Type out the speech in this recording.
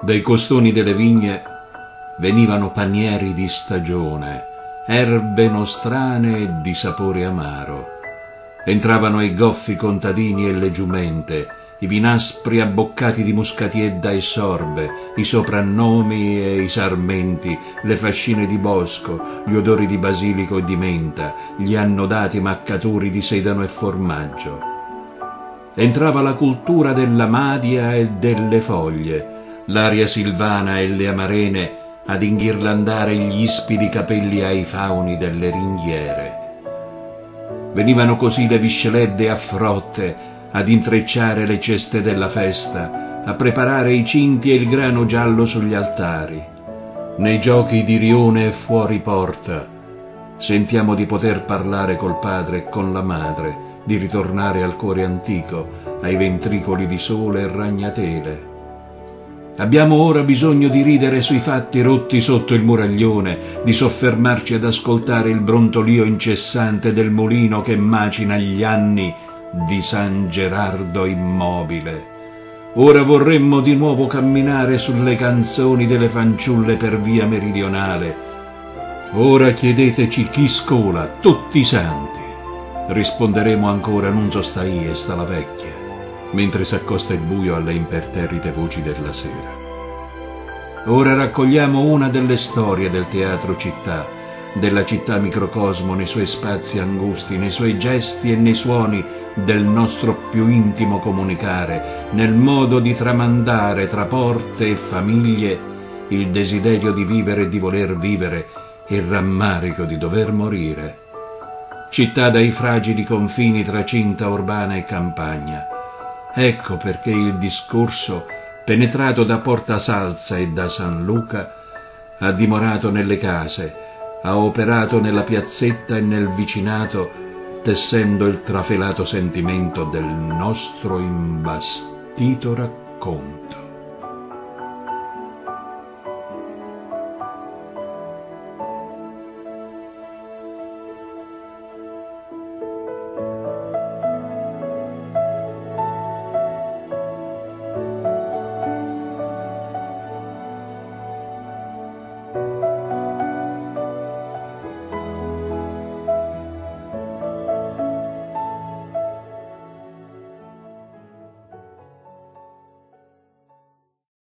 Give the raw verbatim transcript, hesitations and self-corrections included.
Dai costoni delle vigne venivano panieri di stagione, erbe nostrane e di sapore amaro. Entravano i goffi contadini e le giumente, i vinaspri abboccati di muscatiedda e sorbe, i soprannomi e i sarmenti, le fascine di bosco, gli odori di basilico e di menta, gli annodati maccaturi di sedano e formaggio. Entrava la cultura della madia e delle foglie, l'aria silvana e le amarene ad inghirlandare gli ispidi capelli ai fauni delle ringhiere. Venivano così le visceledde a frotte ad intrecciare le ceste della festa, a preparare i cinti e il grano giallo sugli altari. Nei giochi di rione e fuori porta sentiamo di poter parlare col padre e con la madre, di ritornare al cuore antico, ai ventricoli di sole e ragnatele. Abbiamo ora bisogno di ridere sui fatti rotti sotto il muraglione, di soffermarci ad ascoltare il brontolio incessante del mulino che macina gli anni di San Gerardo immobile. Ora vorremmo di nuovo camminare sulle canzoni delle fanciulle per via meridionale. Ora chiedeteci chi scola, tutti i santi. Risponderemo ancora non so sta io e sta la vecchia, mentre s'accosta il buio alle imperterrite voci della sera. Ora raccogliamo una delle storie del teatro città, della città microcosmo nei suoi spazi angusti, nei suoi gesti e nei suoni del nostro più intimo comunicare, nel modo di tramandare tra porte e famiglie il desiderio di vivere e di voler vivere, il rammarico di dover morire. Città dai fragili confini tra cinta urbana e campagna. Ecco perché il discorso, penetrato da Porta Salza e da San Luca, ha dimorato nelle case, ha operato nella piazzetta e nel vicinato, tessendo il trafelato sentimento del nostro imbastito racconto.